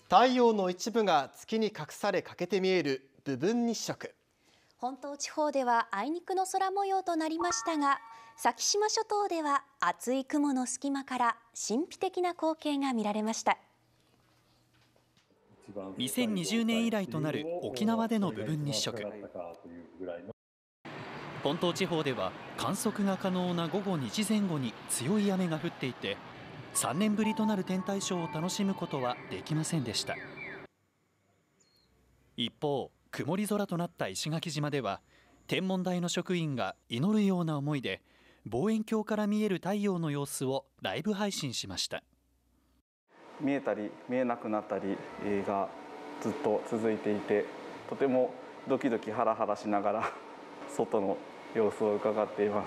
太陽の一部が月に隠され欠けて見える部分日食。 本島地方ではあいにくの空模様となりましたが、先島諸島では厚い雲の隙間から神秘的な光景が見られました。 2020年以来となる沖縄での部分日食。本島地方では観測が可能な午後2時前後に強い雨が降っていて、3年ぶりとなる天体ショーを楽しむことはできませんでした。一方、曇り空となった石垣島では天文台の職員が祈るような思いで望遠鏡から見える太陽の様子をライブ配信しました。 見えたり見えなくなったりがずっと続いていて、とてもドキドキハラハラしながら外の様子を伺っています。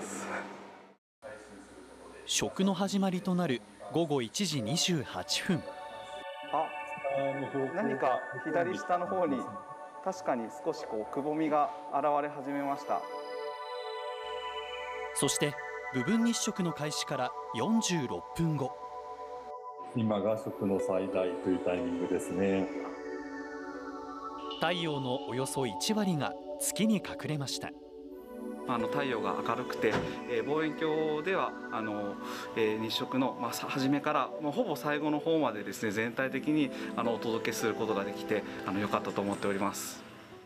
食の始まりとなる午後1時28分。 何か左下の方に確かに少しくぼみが現れ始めました。 そして部分日食の開始から46分後、 今が食の最大というタイミングですね。 太陽のおよそ1割が月に隠れました。 太陽が明るくて、望遠鏡では日食の初めからほぼ最後の方までですね、全体的にお届けすることができて良かったと思っております。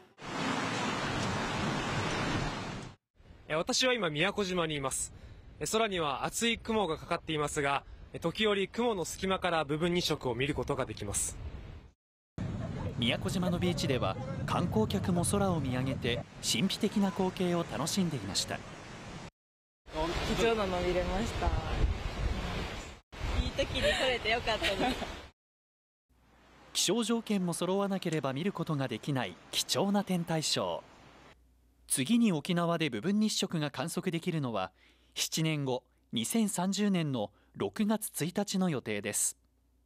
私は今宮古島にいます。空には厚い雲がかかっていますが、時折雲の隙間から部分日食を見ることができます。 宮古島のビーチでは観光客も空を見上げて神秘的な光景を楽しんでいました。 貴重なの見れました。いい時に撮れてよかったです。 気象条件も揃わなければ見ることができない貴重な天体ショー。次に沖縄で部分日食が観測できるのは7年後2030年の6月1日の予定です。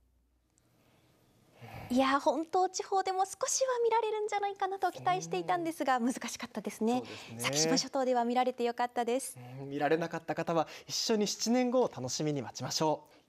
いや、本島地方でも少しは見られるんじゃないかなと期待していたんですが、難しかったですね。先島諸島では見られてよかったです。 見られなかった方は一緒に7年後を楽しみに待ちましょう。